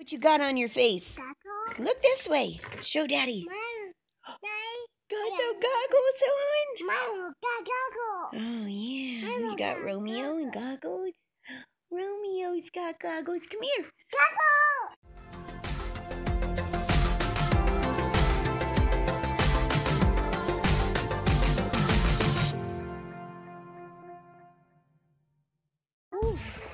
What you got on your face? Goggles. Look this way. Show Daddy. Got some goggles on? Mom, got goggles. Oh, yeah. Mama You got got Romeo and goggles? Romeo's got goggles. Come here. Goggles. Oof.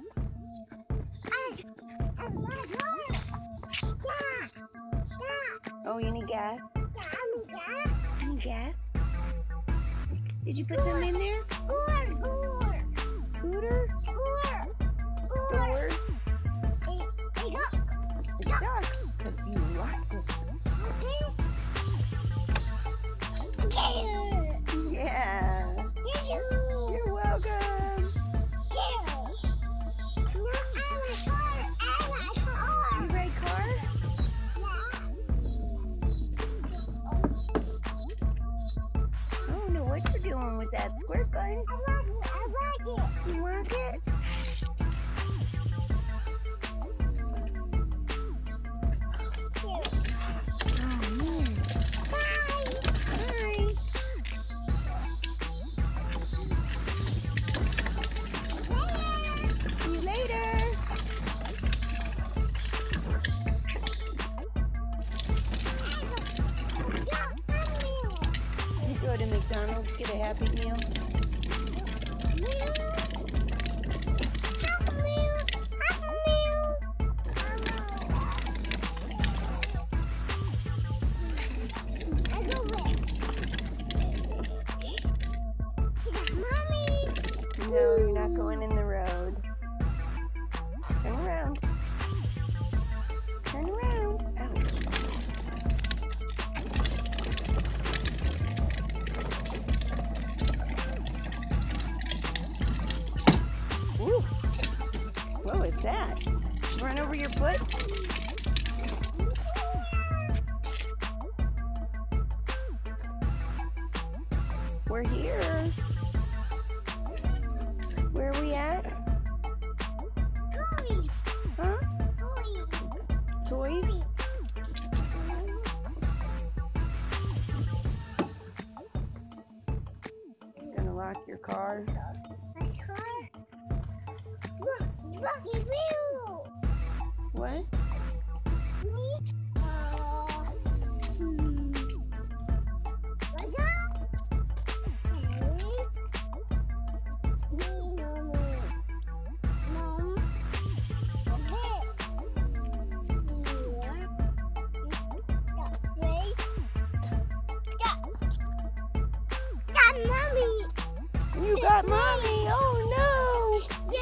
Oh, you need gas? You need gas? Did you put some in there? Scooter? Door? It's dark because you locked it. Yeah. You're welcome. You ride car? I don't know what you're doing with that squirt gun. You want it? Oh, man. Bye. See you later. You go to McDonald's, get a Happy Meal. No, you're not going in the road. Turn around. Turn around. Ouch. Ooh. What was that? Run over your foot? We're here. Where are we at? Huh? Toys? Gonna lock your car? What? You got mommy! Oh no!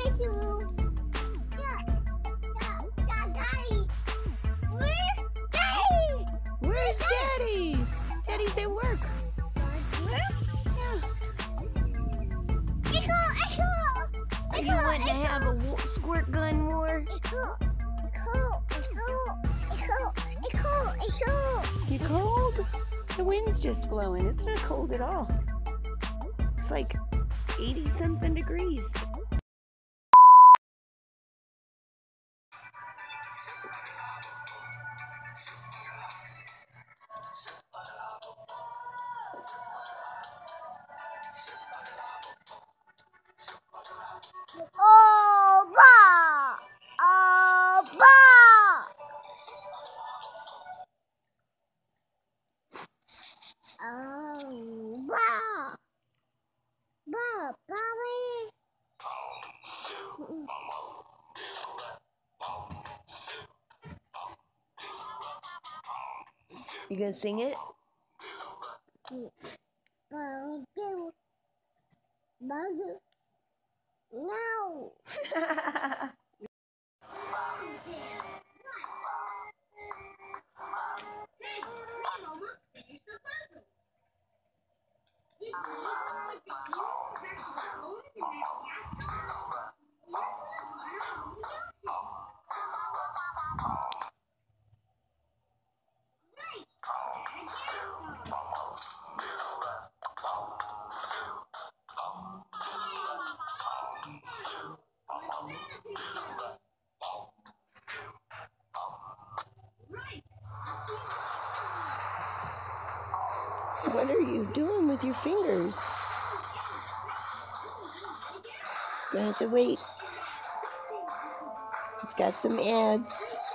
Where's Daddy? Daddy's at work. Yeah. Are you wanting to have a squirt gun war? You cold? The wind's just blowing. It's not cold at all. It's like 80-something degrees. You gonna sing it? No. What are you doing with your fingers? You have to wait. It's got some ads.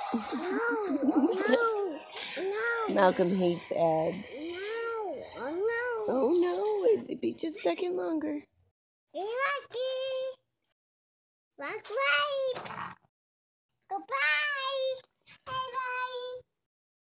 No. Malcolm hates ads. No. Oh no, it'd be just a second longer. Lucky. Bye. Goodbye. Bye bye.